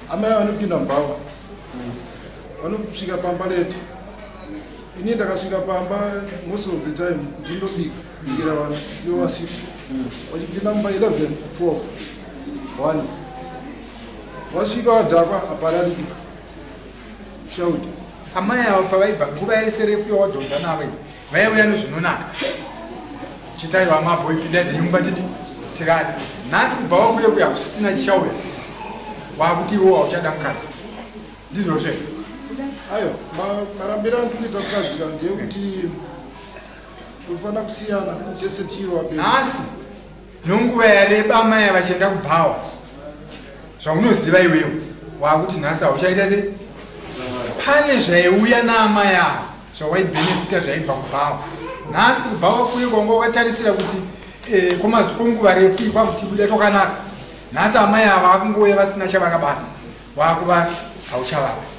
amai vanopinda mubhawa vanosvika pamba leti. Ini ndakasvika pamba most of the time ndinobika bikira vana ivo vasiku vachipinda mumba 11 12 1 wasvika vadhakwa apararika shaudi. Amai avo pavaibva nguva yese refu yawadhonza navo vaiuya nezvinonaka chitaiva mabhoi pinda nyumba tidi tirani nhasi kubva wakuye kuya kusisina chichauya wakuti iwo hauchada mukadzi ndizvozve. Ayo marambiro andikuita mukadzi kana ndeyekuti unofanira kusiyana tese tiri wapenyu. Nhasi nonguva yareba amai vachienda kubhawa zvaunoziva iwewo wakuti nhasi hauchaita sei. Pane zvaiuya naamai avo zvawaibhenefita zvaibva kubhawa. Nhasi kubhawa kuye kwanga wakatarisira kuti konguva refu ikwakuti tokanaka. Nhasi amai ava vakungouya vasina chavakabata wakuva hauchavava.